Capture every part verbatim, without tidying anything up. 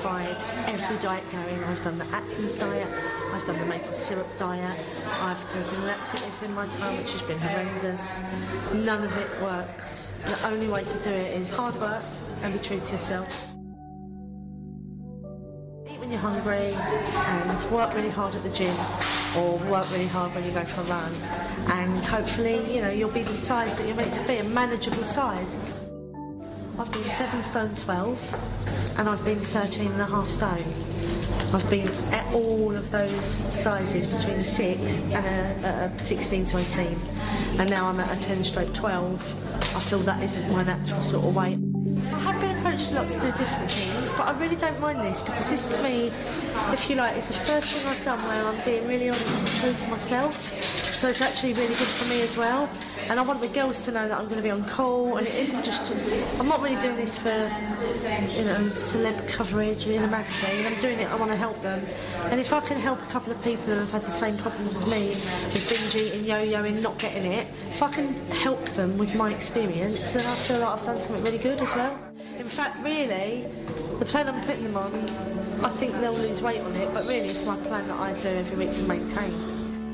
tried every diet going. I've done the Atkins diet, I've done the maple syrup diet, I've taken laxatives in my time, which has been horrendous. None of it works. The only way to do it is hard work and be true to yourself. Eat when you're hungry and work really hard at the gym, or work really hard when you go for a run, and hopefully, you know, you'll be the size that you're meant to be, a manageable size. I've been seven stone twelve and I've been thirteen and a half stone. I've been at all of those sizes between a six and a, a sixteen to eighteen, and now I'm at a ten stroke twelve. I feel that isn't my natural sort of weight. I have been approached a lot to do different things, but I really don't mind this, because this to me, if you like, is the first thing I've done where I'm being really honest and true to myself. So it's actually really good for me as well. And I want the girls to know that I'm going to be on call, and it isn't just, I'm not really doing this for, you know, celeb coverage or in a magazine. I'm doing it, I want to help them. And if I can help a couple of people who have had the same problems as me, with binge eating, yo-yoing, not getting it, if I can help them with my experience, then I feel like I've done something really good as well. In fact, really, the plan I'm putting them on, I think they'll lose weight on it, but really it's my plan that I do every week to maintain.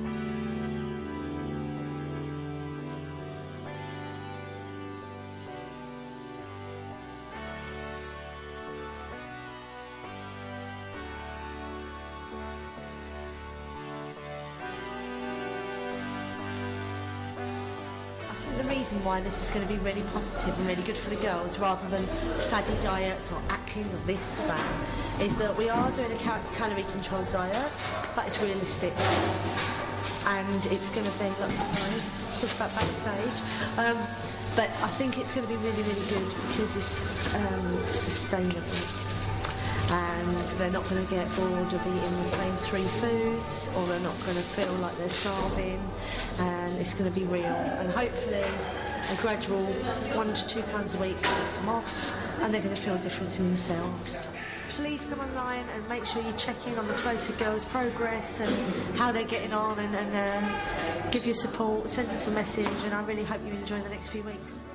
The reason why this is going to be really positive and really good for the girls, rather than faddy diets or Atkins or this or that, is that we are doing a cal calorie controlled diet, but it's realistic, and it's going to be, lots of noise, talk about backstage, um, but I think it's going to be really, really good because it's um, sustainable. And they're not going to get bored of eating the same three foods, or they're not going to feel like they're starving, and it's going to be real, and hopefully a gradual one to two pounds a week come off, and they're going to feel a difference in themselves. Please come online and make sure you check in on the Closer Girls' progress and how they're getting on, and, and uh, give your support, send us a message, and I really hope you enjoy the next few weeks.